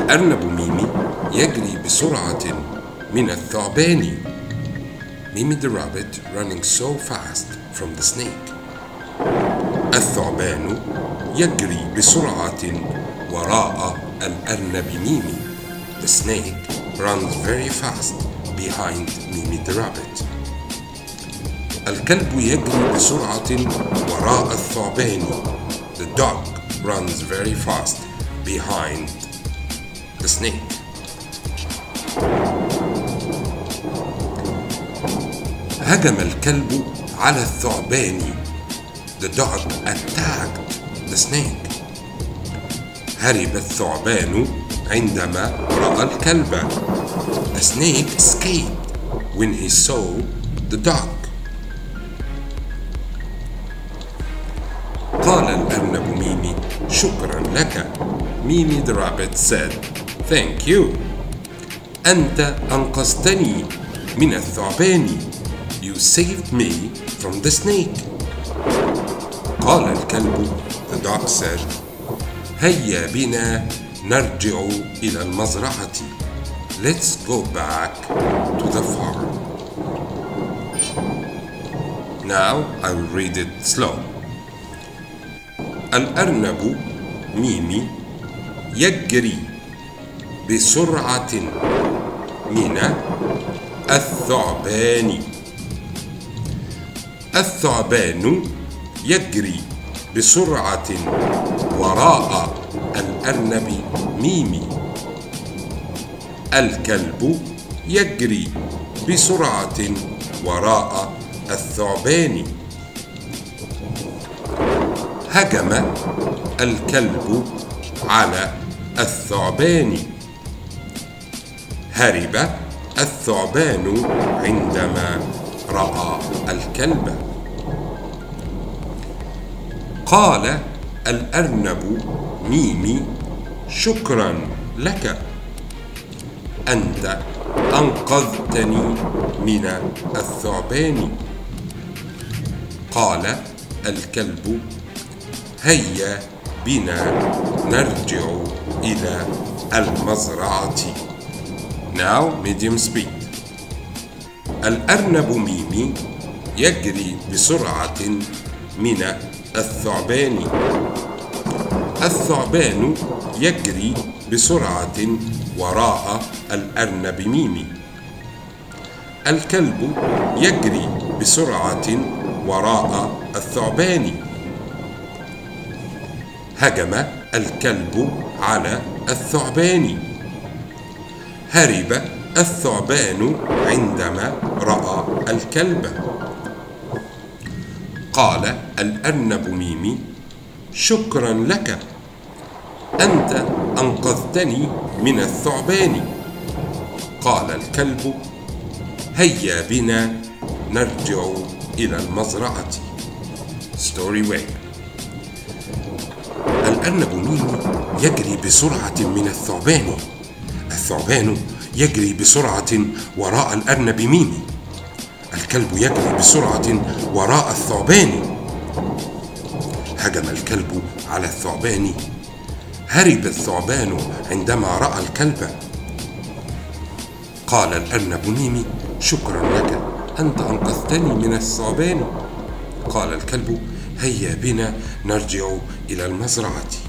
الأرنب ميمي يجري بسرعة من الثعبان. Mimi the rabbit running so fast from the snake. الثعبان يجري بسرعة وراء الأرنب ميمي. The snake runs very fast behind Mimi the rabbit. الكلب يجري بسرعة وراء الثعبان. The dog runs very fast behind the snake. هجم الكلب على الثعبان. The dog attacked the snake. هرب الثعبان عندما رأى الكلب. The snake escaped when he saw the dog. قال الأرنب ميمي شكرا لك. Mimi the rabbit said, Thank you. أنت أنقذتني من الثعبان. You saved me from the snake. قال الكلب, the dog said, هيا بنا نرجع إلى المزرعة. Let's go back to the farm. Now I will read it slow. الأرنب ميمي يجري بسرعة من الثعبان. الثعبان يجري بسرعة وراء الأرنب ميمي. الكلب يجري بسرعة وراء الثعبان. هجم الكلب على الثعبان. هرب الثعبان عندما رأى الكلب. قال الأرنب ميمي شكرا لك. أنت أنقذتني من الثعبان. قال الكلب هيا بنا نرجع إلى المزرعة. Now medium speed. الأرنب ميمي يجري بسرعة من الثعبان. الثعبان يجري بسرعة وراء الأرنب ميمي. الكلب يجري بسرعة وراء الثعبان. هجم الكلب على الثعبان. هرب الثعبان عندما رأى الكلب. قال الأرنب ميمي شكرا لك. أنت أنقذتني من الثعبان. قال الكلب هيا بنا نرجع إلى المزرعة. Story way. الأرنب ميمي يجري بسرعة من الثعبان. الثعبان يجري بسرعة وراء الأرنب ميمي. الكلب يجري بسرعة وراء الثعبان. هجم الكلب على الثعبان. هرب الثعبان عندما رأى الكلب. قال الأرنب ميمي شكرا لك. أنت أنقذتني من الثعبان. قال الكلب هيا بنا نرجع إلى المزرعة.